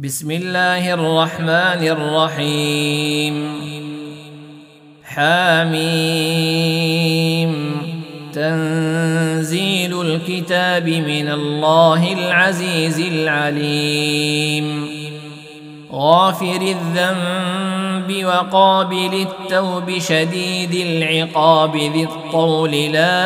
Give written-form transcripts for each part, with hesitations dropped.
بسم الله الرحمن الرحيم. حميم. تنزيل الكتاب من الله العزيز العليم. غافر الذنب وقابل التوب شديد العقاب ذي الطول لا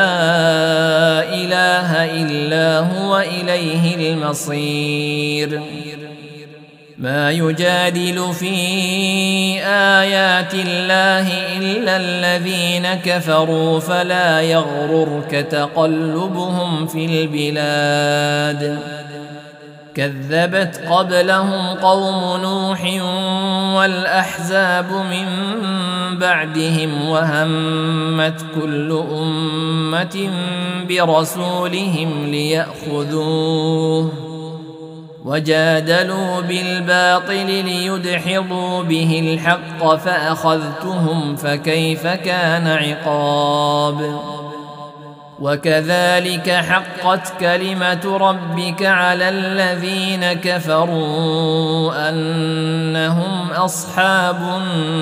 إله إلا هو إليه المصير. ما يجادل في آيات الله إلا الذين كفروا فلا يغررك تقلبهم في البلاد. كذبت قبلهم قوم نوح والأحزاب من بعدهم وهمت كل أمة برسولهم ليأخذوه وجادلوا بالباطل ليدحضوا به الحق فأخذتهم فكيف كان عقاب. وكذلك حقت كلمة ربك على الذين كفروا أنهم أصحاب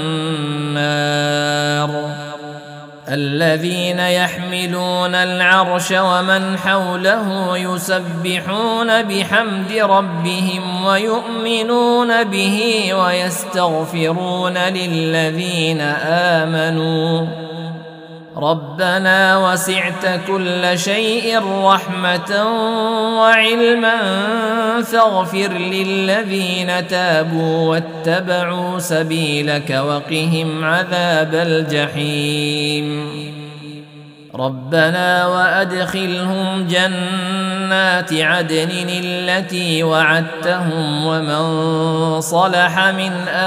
النار. الذين يحملون العرش ومن حوله يسبحون بحمد ربهم ويؤمنون به ويستغفرون للذين آمنوا ربنا وسعت كل شيء رحمة وعلما فاغفر للذين تابوا واتبعوا سبيلك وقهم عذاب الجحيم. ربنا وأدخلهم جنات عدن التي وعدتهم ومن صلح من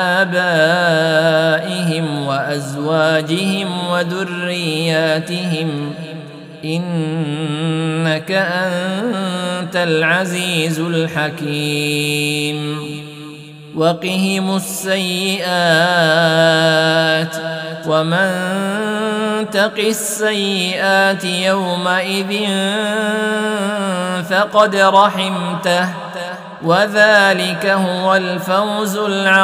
آبائهم وأزواجهم وذرياتهم إنك أنت العزيز الحكيم. وقهم السيئات ومن تق السيئات يومئذ فقد رحمته وذلك هو الفوز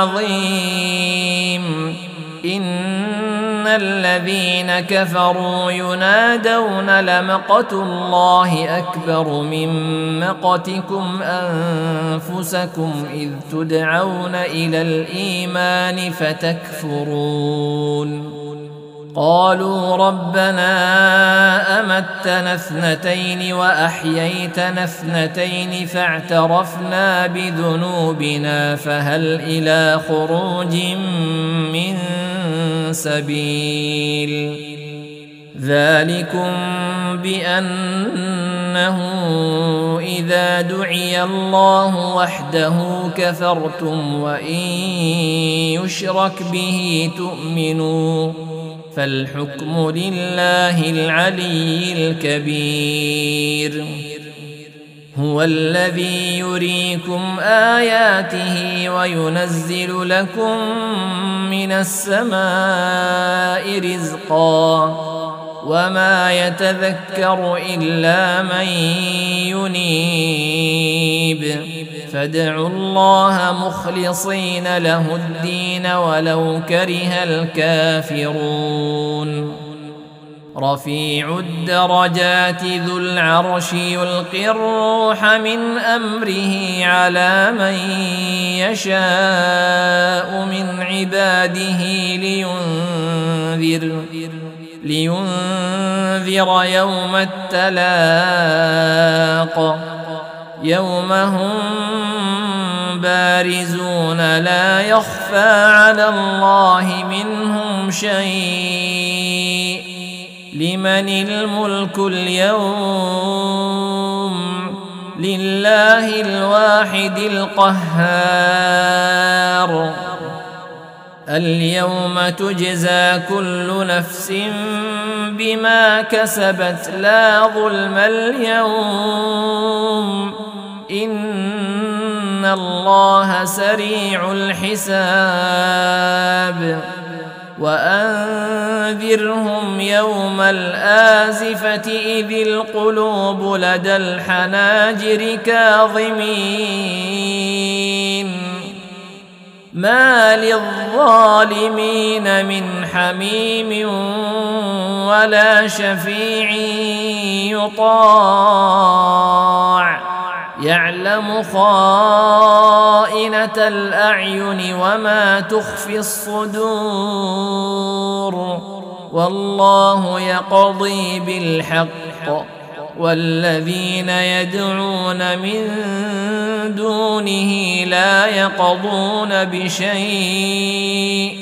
العظيم. إن الذين كفروا ينادون لمقت الله أكبر من مقتكم أنفسكم إذ تدعون إلى الإيمان فتكفرون. قالوا ربنا أمتنا اثنتين وأحييتنا اثنتين فاعترفنا بذنوبنا فهل إلى خروج من سبيل. ذلكم بأنه إذا دعي الله وحده كفرتم وإن يشرك به تؤمنوا فالحكم لله العلي الكبير. هو الذي يريكم آياته وينزل لكم من السماء رزقا وما يتذكر إلا من ينيب. فادعوا الله مخلصين له الدين ولو كره الكافرون. رفيع الدرجات ذو العرش يلقي الروح من أمره على من يشاء من عباده لينذر يوم التلاق يوم هم بارزون لا يخفى على الله منهم شيء. لمن الملك اليوم لله الواحد القهار. اليوم تجزى كل نفس بما كسبت لا ظلم اليوم إن الله سريع الحساب. وأنذرهم يوم الآزفة إذ القلوب لدى الحناجر كاظمين ما للظالمين من حميم ولا شفيع يطاع يعلم خائنة الأعين وما تخفي الصدور والله يقضي بالحق والذين يدعون من دونه لا يقضون بشيء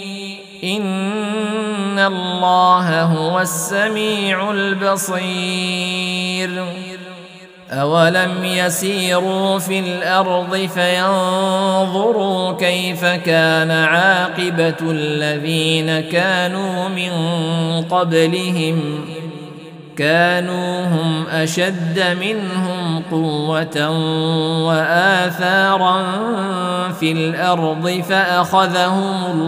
إن الله هو السميع البصير أولم يسيروا في الأرض فينظروا كيف كان عاقبة الذين كانوا من قبلهم كانوا هم أشد منهم قوة وآثارا في الأرض فأخذهم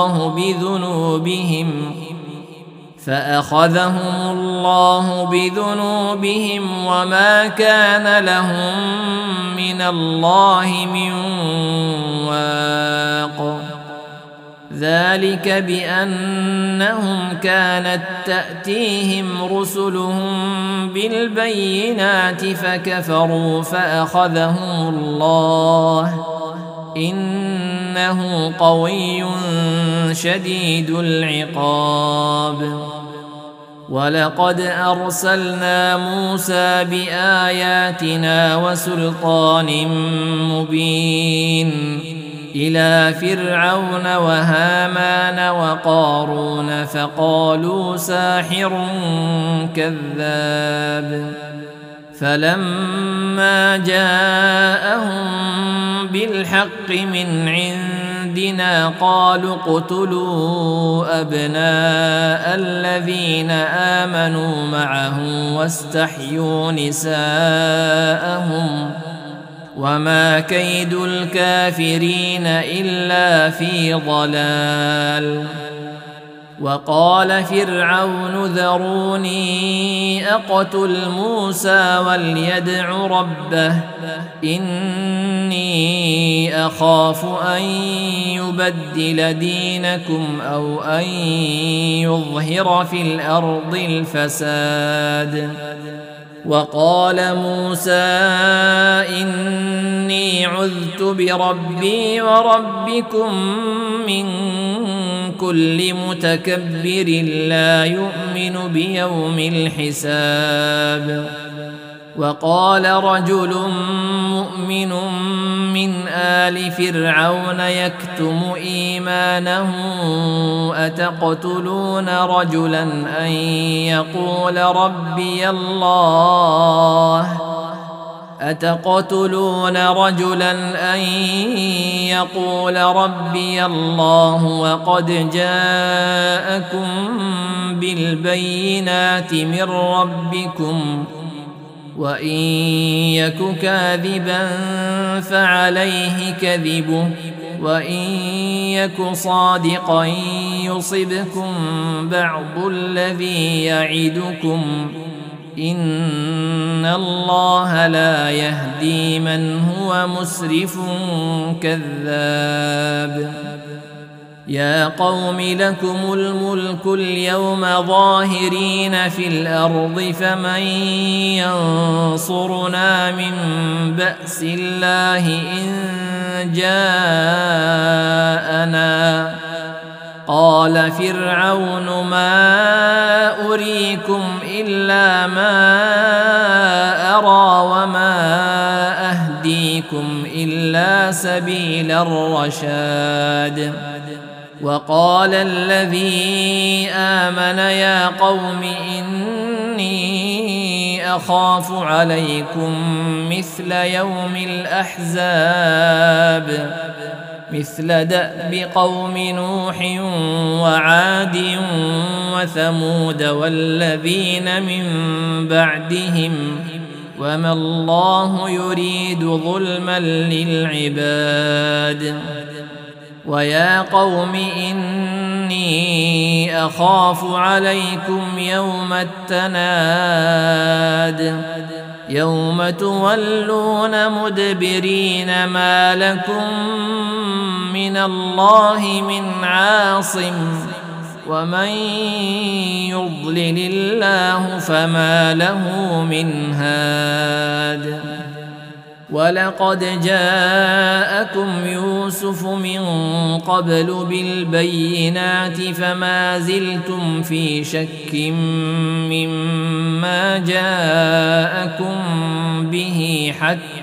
الله بذنوبهم وما كان لهم من الله من واق ذلك بأنهم كانت تأتيهم رسلهم بالبينات فكفروا فأخذهم الله إنه قوي شديد العقاب ولقد أرسلنا موسى بآياتنا وسلطان مبين إلى فرعون وهامان وقارون فقالوا ساحر كذاب فلما جاءهم بالحق من عندنا قالوا اقتلوا أبناء الذين آمنوا معه واستحيوا نساءهم وما كيد الكافرين إلا في ضلال وقال فرعون ذروني أقتل موسى وليدع ربه إني أخاف أن يبدل دينكم أو أن يظهر في الأرض الفساد وقال موسى إني عذت بربي وربكم من كل متكبر لا يؤمن بيوم الحساب وقال رجل مؤمن من آل فرعون يكتم إيمانه أتقتلون رجلا أن يقول ربي الله وقد جاءكم بالبينات من ربكم وإن يك كاذبا فعليه كذبه وإن يك صادقا يصبكم بعض الذي يعدكم إن الله لا يهدي من هو مسرف كذاب يا قوم لكم الملك اليوم ظاهرين في الأرض فمن ينصرنا من بأس الله إن جاءنا قال فرعون ما أريكم إلا ما أرى وما أهديكم إلا سبيل الرشاد وقال الذي آمن يا قوم إني أخاف عليكم مثل يوم الأحزاب مثل دأب قوم نوح وعاد وثمود والذين من بعدهم وما الله يريد ظلما للعباد ويا قوم إني أخاف عليكم يوم التناد يوم تولون مدبرين ما لكم من الله من عاصم ومن يضلل الله فما له من هاد ولقد جاءكم يوسف من قبل بالبينات فما زلتم في شك مما جاءكم به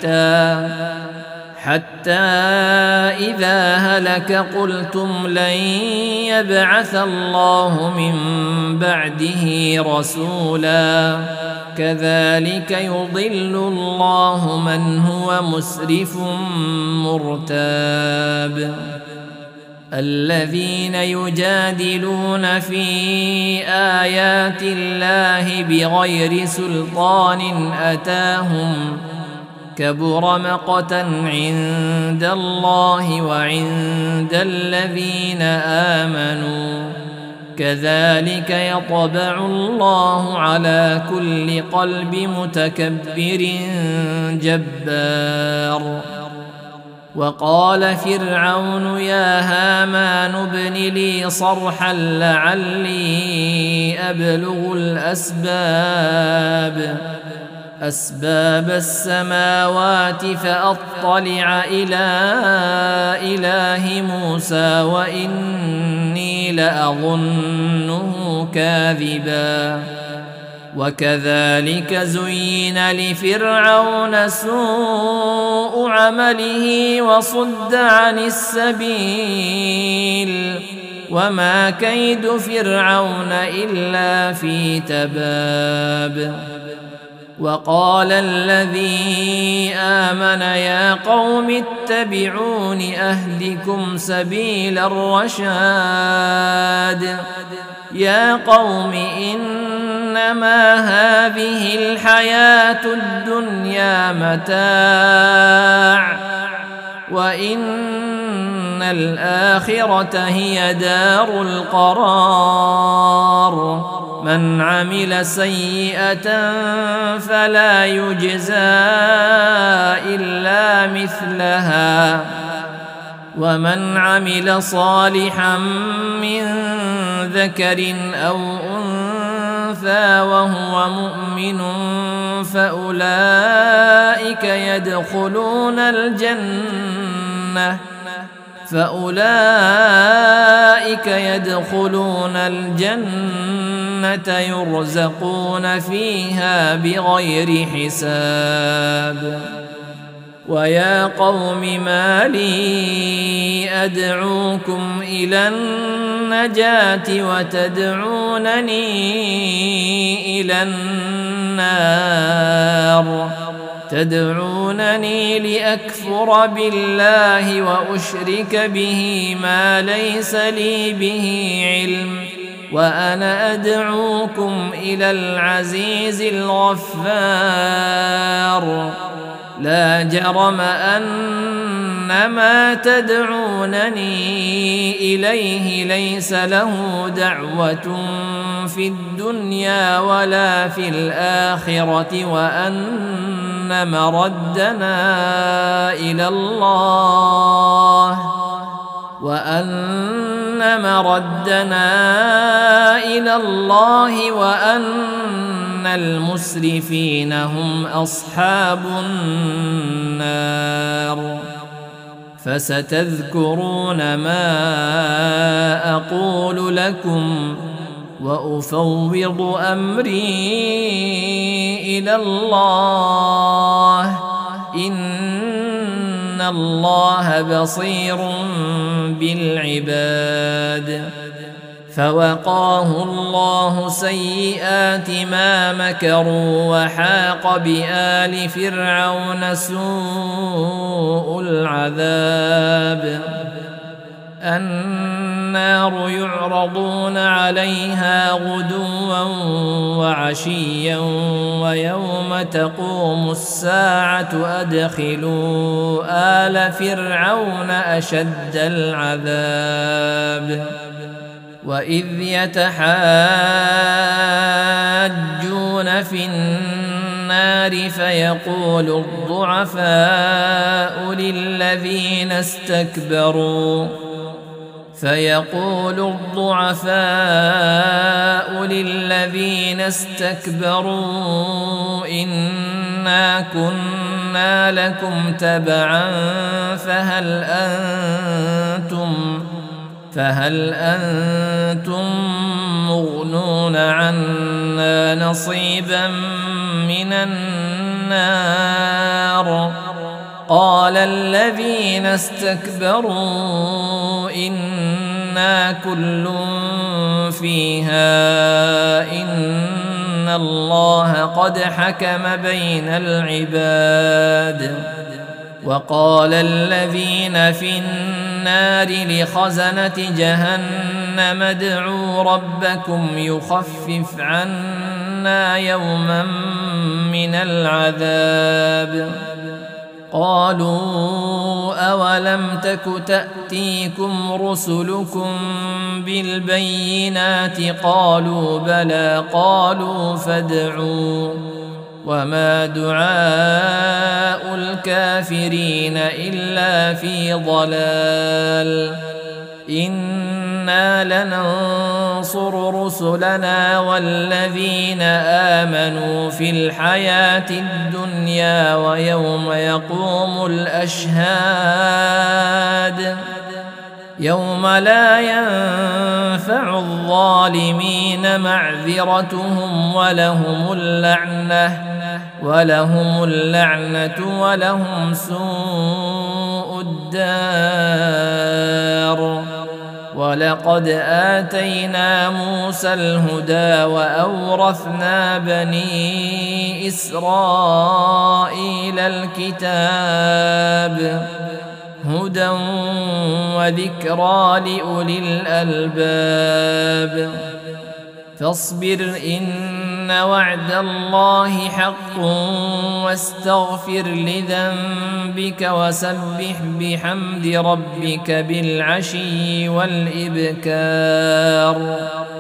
حتى إذا هلك قلتم لن يبعث الله من بعده رسولا كذلك يضل الله من هو مسرف مرتاب الذين يجادلون في آيات الله بغير سلطان أتاهم كبر مقتا عند الله وعند الذين آمنوا كذلك يطبع الله على كل قلب متكبر جبار وقال فرعون يا هامان ابن لي صرحا لعلي أبلغ أسباب السماوات فأطلع إلى إله موسى وإني لأظنه كاذبا وكذلك زين لفرعون سوء عمله وصد عن السبيل وما كيد فرعون إلا في تباب وقال الذي آمن يا قوم اتبعون أهدكم سبيل الرشاد يا قوم إنما هذه الحياة الدنيا متاع وإن الآخرة هي دار القرار من عمل سيئة فلا يجزى إلا مثلها ومن عمل صالحا من ذكر أو أنثى وهو مؤمن فأولئك يدخلون الجنة يرزقون فيها بغير حساب ويا قوم ما لي أدعوكم إلى النجاة وتدعونني إلى النار تدعونني لأكفر بالله وأشرك به ما ليس لي به علم وأنا أدعوكم إلى العزيز الغفار لا جرم أن ما تدعونني إليه ليس له دعوة في الدنيا ولا في الآخرة وأن مردنا إلى الله وأن المسرفين هم أصحاب النار فستذكرون ما أقول لكم وأفوض أمري إلى الله إن الله بصير بالعباد فوقاه الله سيئات ما مكروا وحاق بآل فرعون سوء العذاب النار يعرضون عليها غدوا وعشيا ويوم تقوم الساعة أدخلوا آل فرعون أشد العذاب وإذ يتحاجون في النار النار فيقول الضعفاء للذين استكبروا إنا كنا لكم تبعا فهل أنتم مغنون عنا نصيبا من النار قال الذين استكبروا إنا كل فيها إن الله قد حكم بين العباد وقال الذين في النار لخزنة جهنم ادعوا ربكم يخفف عنا يوما من العذاب قالوا أولم تك تأتيكم رسلكم بالبينات قالوا بلى قالوا فادعوا وما دعاء الكافرين إلا في ضلال إنا لننصر رسلنا والذين آمنوا في الحياة الدنيا ويوم يقوم الأشهاد يوم لا ينفع الظالمين معذرتهم ولهم اللعنة ولهم سوء الدار ولقد آتينا موسى الهدى وأورثنا بني إسرائيل الكتاب هدى وذكرى لأولي الألباب فاصبر إن وعد الله حق واستغفر لذنبك وسبح بحمد ربك بالعشي والإبكار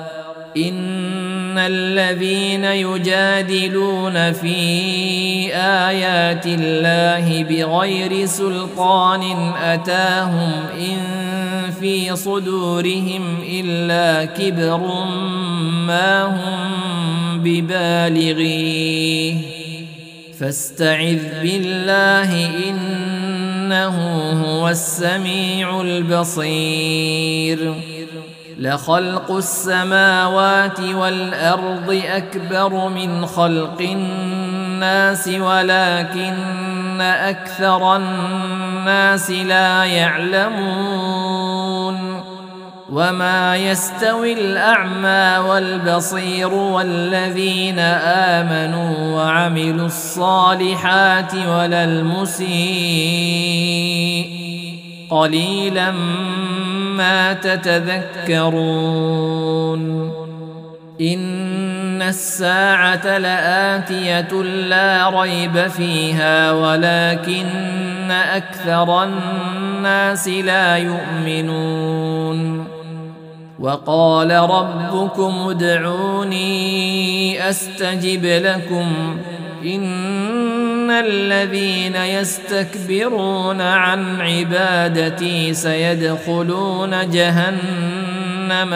إن الذين يجادلون في آيات الله بغير سلطان أتاهم إن في صدورهم إلا كبر ما هم ببالغيه فاستعذ بالله إنه هو السميع البصير لخلق السماوات والأرض أكبر من خلق الناس ولكن أكثر الناس لا يعلمون وما يستوي الأعمى والبصير والذين آمنوا وعملوا الصالحات ولا المسيء قليلا ما تتذكرون إن الساعة لآتية لا ريب فيها ولكن أكثر الناس لا يؤمنون وقال ربكم ادعوني أستجب لكم إن الذين يستكبرون عن عبادتي سيدخلون جهنم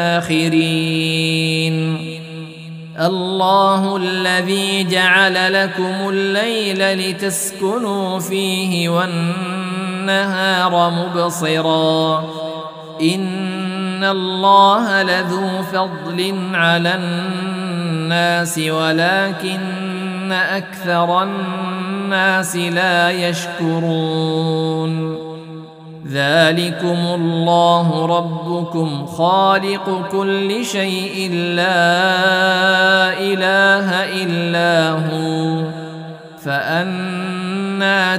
داخرين الله الذي جعل لكم الليل لتسكنوا فيه والنهار مبصرا إن الله لذو فضل على الناس ولكن أكثر الناس لا يشكرون ذلكم الله ربكم خالق كل شيء لا إله إلا هو فأنى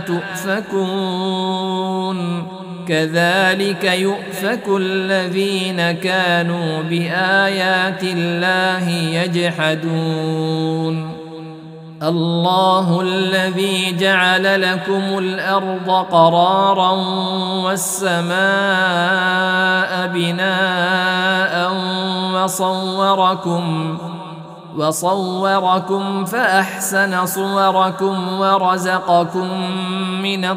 تؤفكون كذلك يؤفك الذين كانوا بآيات الله يجحدون الله الذي جعل لكم الأرض قرارا والسماء بناء وصوركم فأحسن صوركم ورزقكم من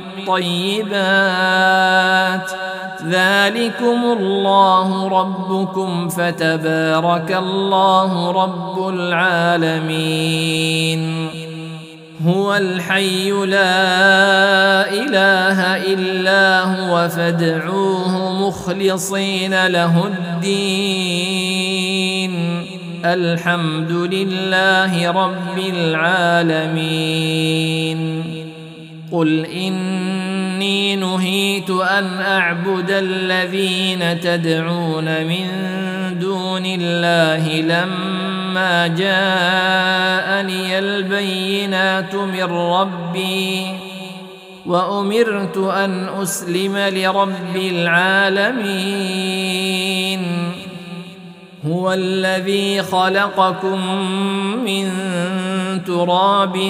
الطيبات ذلكم الله ربكم فتبارك الله رب العالمين هو الحي لا إله إلا هو فادعوه مخلصين له الدين الحمد لله رب العالمين قل إني نهيت أن أعبد الذين تدعون من دون الله لما جاءني البينات من ربي وأمرت أن أسلم لرب العالمين هو الذي خلقكم من تراب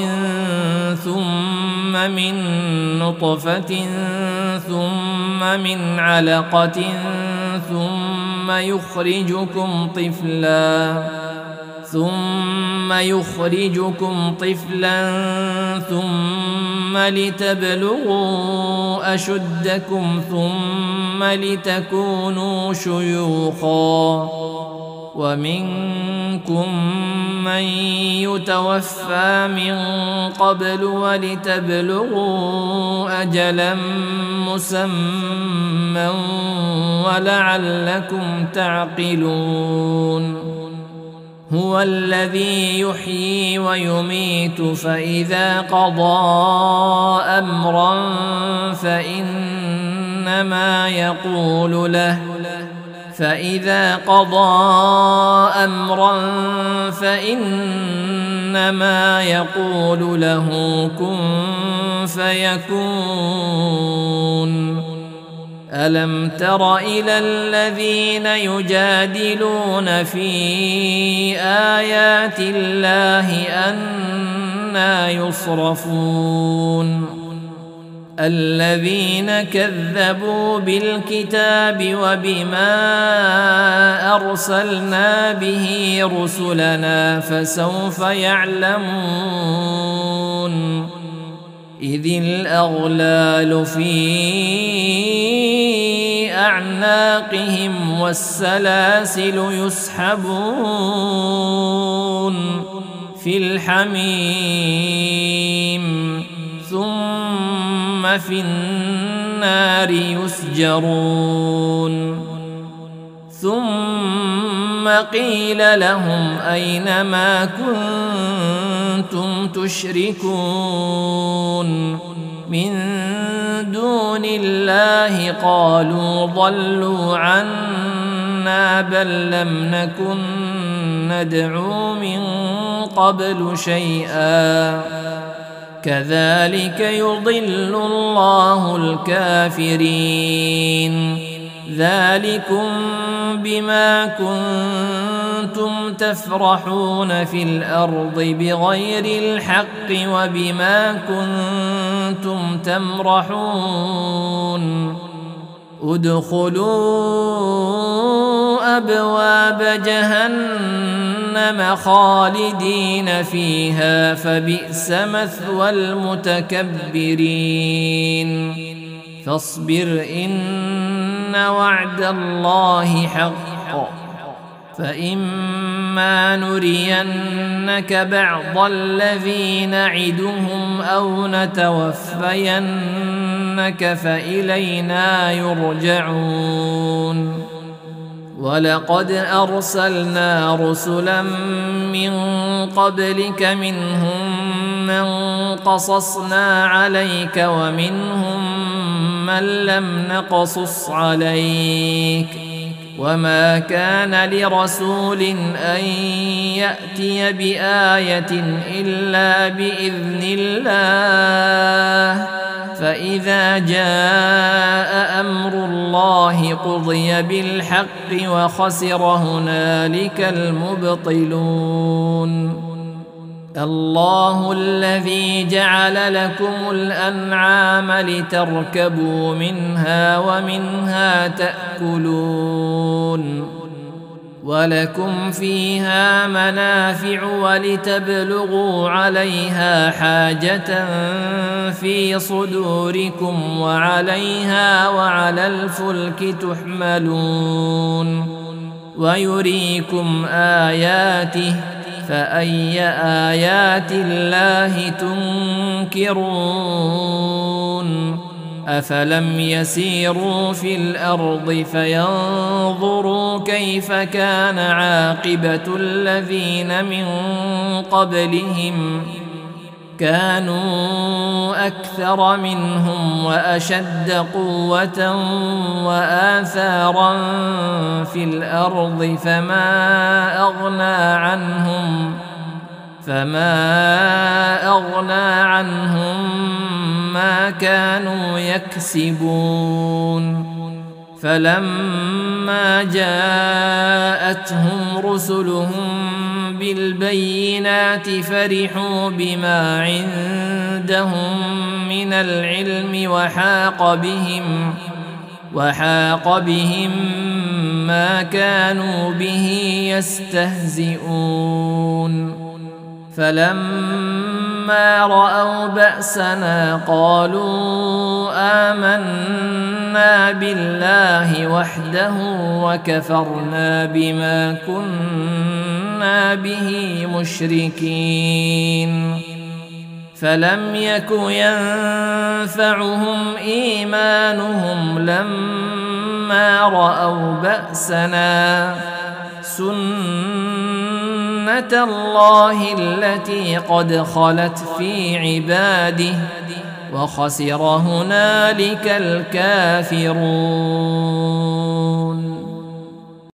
ثم من نطفة ثم من علقة ثم يخرجكم طفلا ثم لتبلغوا أشدكم ثم لتكونوا شيوخا ومنكم من يتوفى من قبل ولتبلغوا أجلا مسمى ولعلكم تعقلون هو الذي يحيي ويميت فإذا قضى أمرا فإنما يقول له كن فيكون ألم تر إلى الذين يجادلون في آيات الله أنى يصرفون الذين كذبوا بالكتاب وبما أرسلنا به رسلنا فسوف يعلمون إذ الأغلال في أعناقهم والسلاسل يسحبون في الحميم ثم في النار يسجرون ثم قيل لهم أين ما كنتم تشركون من دون الله قالوا ضلوا عنا بل لم نكن ندعو من قبل شيئا كذلك يضل الله الكافرين ذلكم بما كنتم تفرحون في الأرض بغير الحق وبما كنتم تمرحون ادخلوا أبواب جهنم خالدين فيها فبئس مثوى المتكبرين فاصبر إن وعد الله حق فإما نرينك بعض الذي نعدهم أو نتوفينك فإلينا يرجعون ولقد أرسلنا رسلا من قبلك منهم من قصصنا عليك ومنهم من لم نقصص عليك وما كان لرسول أن يأتي بآية إلا بإذن الله فإذا جاء أمر الله قضي بالحق وخسر هنالك المبطلون الله الذي جعل لكم الأنعام لتركبوا منها ومنها تأكلون ولكم فيها منافع ولتبلغوا عليها حاجة في صدوركم وعليها وعلى الفلك تحملون ويريكم آياته فأي آيات الله تنكرون أفلم يسيروا في الأرض فينظروا كيف كان عاقبة الذين من قبلهم كانوا أكثر منهم وأشد قوة وآثارا في الأرض فما أغنى عنهم ما كانوا يكسبون فلما جاءتهم رسلهم بالبينات فرحوا بما عندهم من العلم وحاق بهم ما كانوا به يستهزئون فلما رأوا بأسنا قالوا آمنا بالله وحده وكفرنا بما كنا به مشركين فلم يك ينفعهم إيمانهم لما رأوا بأسنا سنة الله التي قد خلت في عباده وخسر هنالك الكافرون.